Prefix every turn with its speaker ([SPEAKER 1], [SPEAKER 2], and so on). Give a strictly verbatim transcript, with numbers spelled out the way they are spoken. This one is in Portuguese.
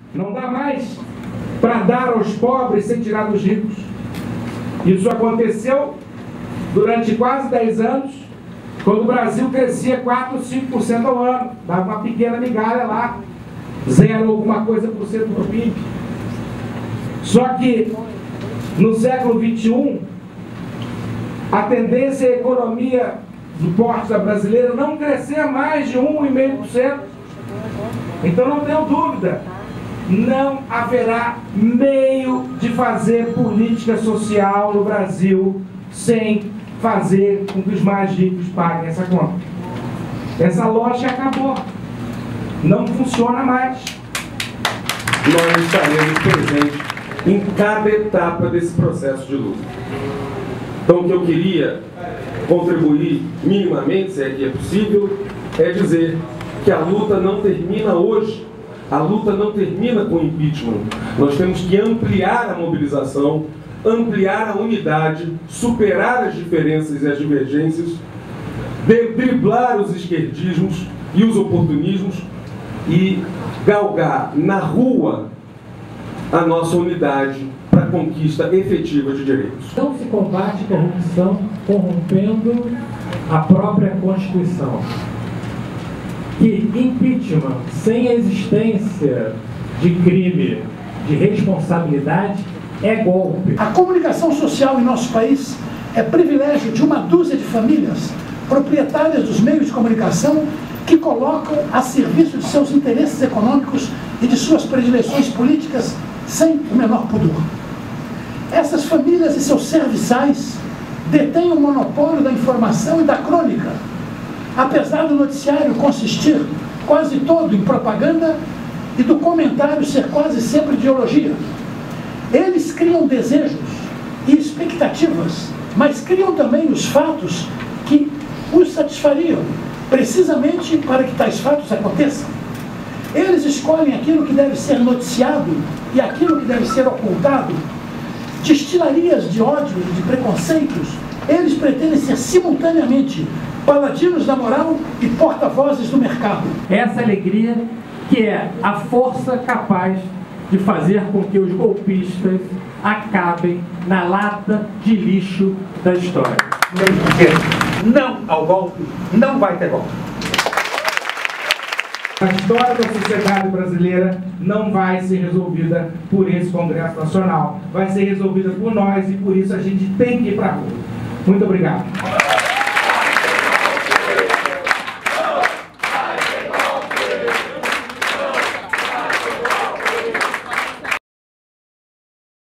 [SPEAKER 1] Não dá mais para dar aos pobres sem tirar dos ricos. Isso aconteceu durante quase dez anos, quando o Brasil crescia quatro, cinco por cento ao ano. Dava uma pequena migalha lá, zero alguma coisa por cento do P I B. Só que no século vinte e um, a tendência é a economia do porte da brasileira não crescer mais de um vírgula cinco por cento. Então não tenho dúvida, não haverá meio de fazer política social no Brasil sem fazer com que os mais ricos paguem essa conta. Essa lógica acabou. Não funciona mais.
[SPEAKER 2] Nós estaremos presentes em cada etapa desse processo de luta. Então, o que eu queria contribuir minimamente, se é que é possível, é dizer que a luta não termina hoje. A luta não termina com o impeachment. Nós temos que ampliar a mobilização, ampliar a unidade, superar as diferenças e as divergências, driblar os esquerdismos e os oportunismos e galgar na rua a nossa unidade para a conquista efetiva de direitos.
[SPEAKER 3] Não se combate corrupção corrompendo a própria Constituição. Que impeachment, sem a existência de crime, de responsabilidade, é golpe.
[SPEAKER 4] A comunicação social em nosso país é privilégio de uma dúzia de famílias proprietárias dos meios de comunicação que colocam a serviço de seus interesses econômicos e de suas predileções políticas sem o menor pudor. Essas famílias e seus serviçais detêm o monopólio da informação e da crônica, apesar do noticiário consistir quase todo em propaganda e do comentário ser quase sempre ideologia. Eles criam desejos e expectativas, mas criam também os fatos que os satisfariam, precisamente para que tais fatos aconteçam. Eles escolhem aquilo que deve ser noticiado e aquilo que deve ser ocultado. Destilarias de ódio e de preconceitos, eles pretendem ser simultaneamente paladinos da moral e porta-vozes do mercado.
[SPEAKER 3] Essa alegria que é a força capaz de fazer com que os golpistas acabem na lata de lixo da história.
[SPEAKER 5] Não ao golpe, não vai ter golpe.
[SPEAKER 1] A história da sociedade brasileira não vai ser resolvida por esse Congresso Nacional. Vai ser resolvida por nós e por isso a gente tem que ir para a rua. Muito obrigado.